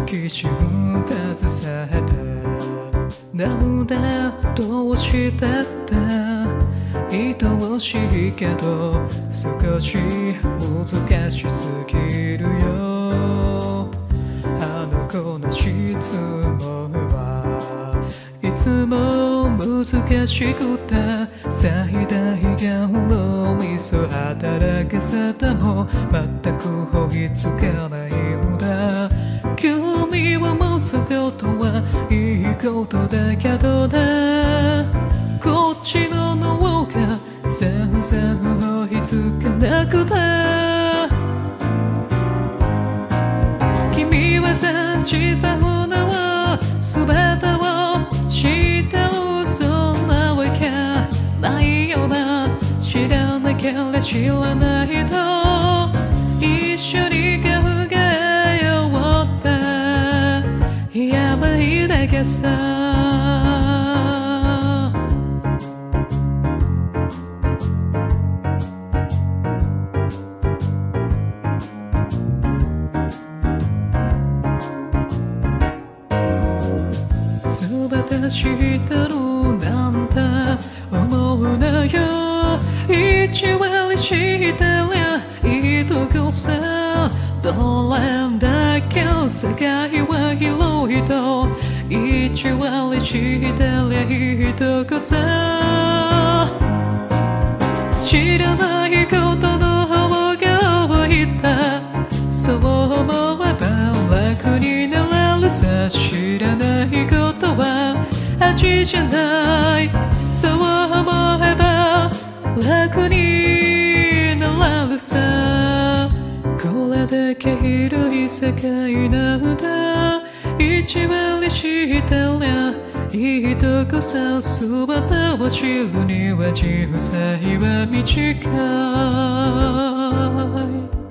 きしむ携えてなんだどうしてって愛おしいけど少し難しすぎるよ。あの子の質問はいつも難しくて最大限のミス働かせても全く追いつかないのだ。興味を持つことはいいことだけどね、こっちの脳が全然追いつかなくて、君は小さな全てを知ってる、そんなわけないよな。知らなければ知らないと一緒に考えようって言えばいいだけさ。全て知ってるなんて思うなよ。1割知ってりゃいいとこさ。どれだけ世界は広いと1割知ってりゃいいとこさ。知らないことの方が多いってそう思えば楽になれるさ。知らないことは味じゃない、そう思えば楽になれるさ。これだけ広い世界なんだ、1割知ってりゃいいとこさ。全てを知るには人生は短い。